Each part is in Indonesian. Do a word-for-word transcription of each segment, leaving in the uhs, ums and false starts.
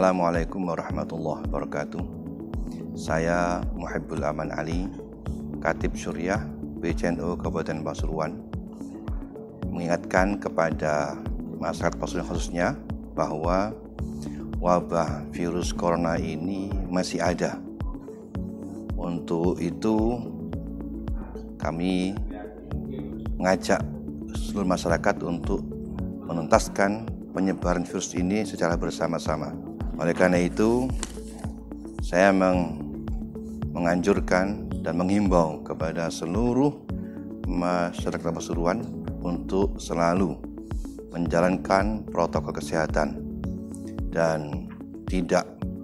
Assalamualaikum warahmatullahi wabarakatuh. Saya Muhibbul Aman Ali, Khatib Syuriah B C N U Kabupaten Pasuruan, mengingatkan kepada masyarakat Pasuruan khususnya bahwa wabah virus corona ini masih ada. Untuk itu kami mengajak seluruh masyarakat untuk menuntaskan penyebaran virus ini secara bersama-sama. Oleh karena itu, saya meng menganjurkan dan menghimbau kepada seluruh masyarakat Pasuruan untuk selalu menjalankan protokol kesehatan dan tidak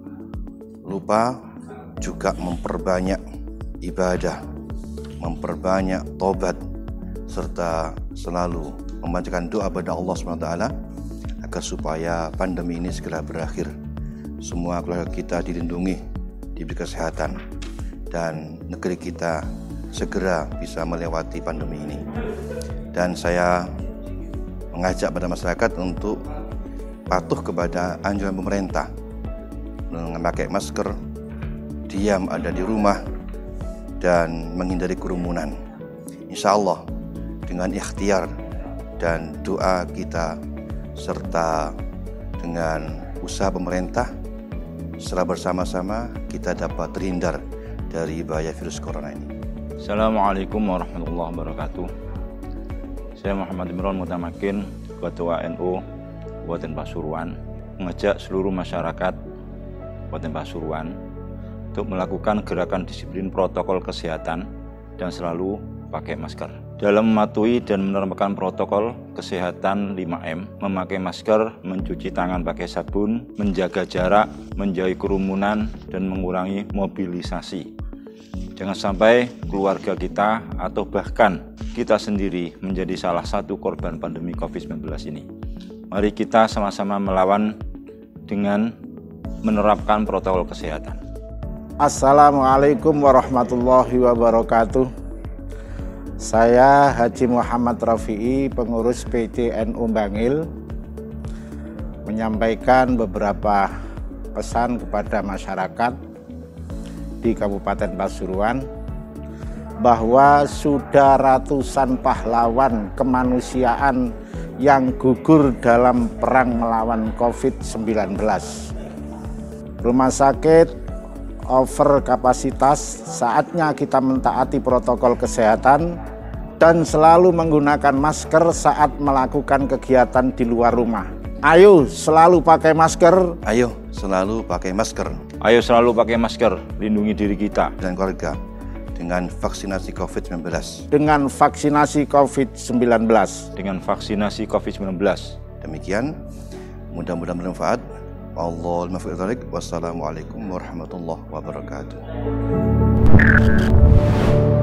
lupa juga memperbanyak ibadah, memperbanyak tobat, serta selalu membacakan doa kepada Allah subhanahu wa taala agar supaya pandemi ini segera berakhir. Semua keluarga kita dilindungi, diberi kesehatan, dan negeri kita segera bisa melewati pandemi ini. Dan saya mengajak pada masyarakat untuk patuh kepada anjuran pemerintah, memakai masker, diam ada di rumah, dan menghindari kerumunan. Insya Allah dengan ikhtiar dan doa kita serta dengan usaha pemerintah, secara bersama-sama kita dapat terhindar dari bahaya virus corona ini. Assalamualaikum warahmatullahi wabarakatuh. Saya Muhammad Imran Mutamakin, Ketua N U Kabupaten Pasuruan, mengajak seluruh masyarakat Kabupaten Pasuruan untuk melakukan gerakan disiplin protokol kesehatan dan selalu pakai masker. Dalam mematuhi dan menerapkan protokol kesehatan lima M, memakai masker, mencuci tangan pakai sabun, menjaga jarak, menjauhi kerumunan, dan mengurangi mobilisasi. Jangan sampai keluarga kita atau bahkan kita sendiri menjadi salah satu korban pandemi covid sembilan belas ini. Mari kita sama-sama melawan dengan menerapkan protokol kesehatan. Assalamualaikum warahmatullahi wabarakatuh. Saya Haji Muhammad Rafi'i, pengurus P C N U Bangil, menyampaikan beberapa pesan kepada masyarakat di Kabupaten Pasuruan bahwa sudah ratusan pahlawan kemanusiaan yang gugur dalam perang melawan covid sembilan belas. Rumah sakit over kapasitas, saatnya kita mentaati protokol kesehatan dan selalu menggunakan masker saat melakukan kegiatan di luar rumah. Ayo selalu pakai masker. Ayo selalu pakai masker. Ayo selalu pakai masker, lindungi diri kita dan keluarga dengan vaksinasi covid sembilan belas. Dengan vaksinasi covid sembilan belas. Dengan vaksinasi covid sembilan belas. Demikian, mudah-mudahan bermanfaat. Allahumma muwaffiq. Wassalamualaikum warahmatullahi wabarakatuh.